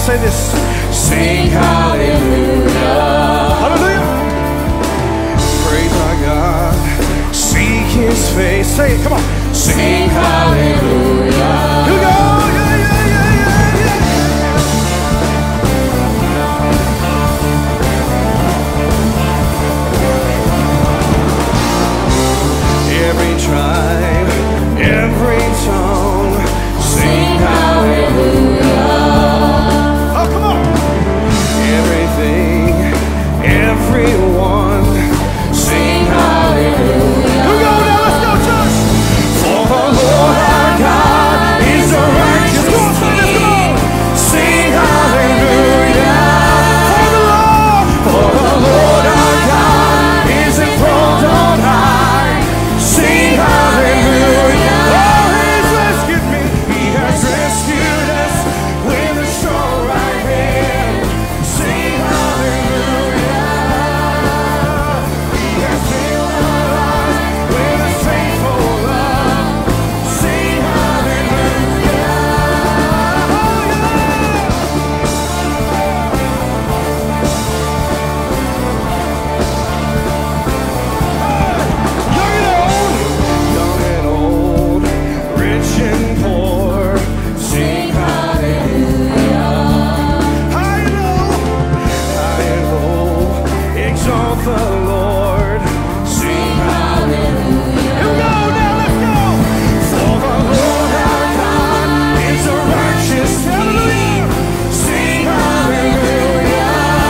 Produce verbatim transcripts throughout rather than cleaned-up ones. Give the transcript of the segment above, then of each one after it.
say this. Sing hallelujah. Hallelujah. Praise our God. Seek his face. Say it, come on. Sing hallelujah. Here we go. Yeah, yeah, yeah, yeah, yeah. Every tribe, every tongue, sing hallelujah. Oh, come on. Everything, everyone, sing hallelujah. Here we go, now let's go, church. For the Lord our God is a righteous King. Sing hallelujah. For the Lord, for the Lord our God is enthroned on high. Sing hallelujah. Oh, he's rescued me. He has rescued us with a strong right hand. Sing hallelujah. He has filled our lives with his faithful love. Sing hallelujah. Young and old, rich and poor, sing hallelujah. High and low, high and low, exalt the Lord, sing hallelujah. Here we go, now let's go. For the Lord our God is a righteous King. Sing hallelujah.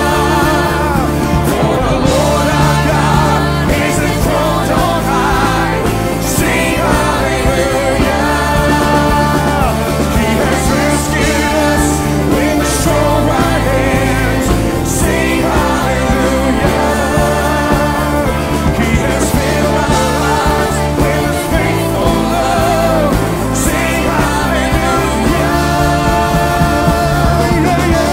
For the Lord our God is enthroned on high. Sing hallelujah. He has rescued us with a strong right hand. Sing hallelujah. He has filled our lives with his faithful love. Sing hallelujah. Yeah, yeah.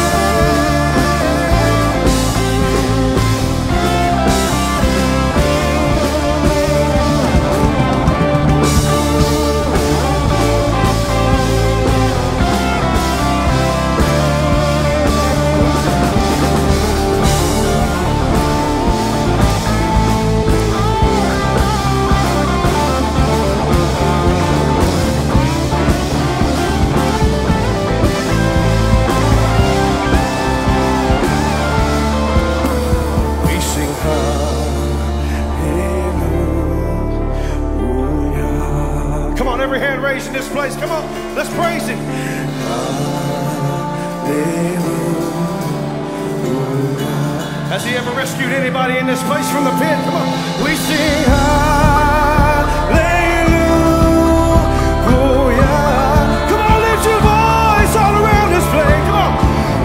We sing hallelujah. Come on, every hand raised in this place. Come on, let's praise him. Hallelujah. Has he ever rescued anybody in this place from the pit? Come on, we sing hallelujah. Come on, lift your voice all around this place. Come on.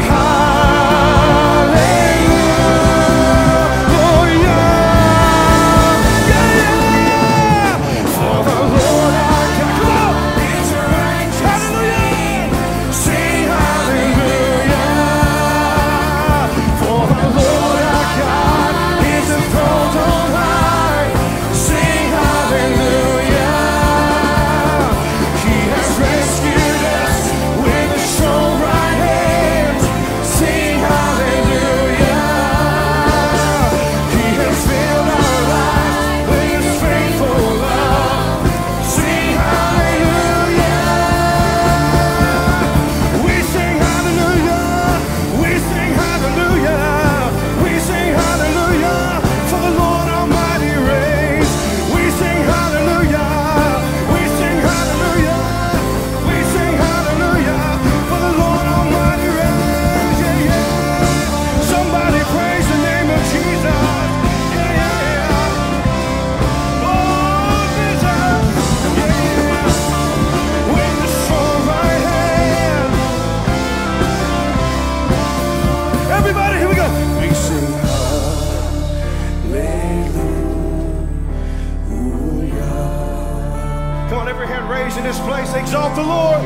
In this place, exalt the Lord.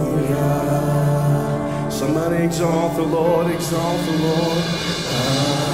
Somebody exalt the Lord, exalt the Lord.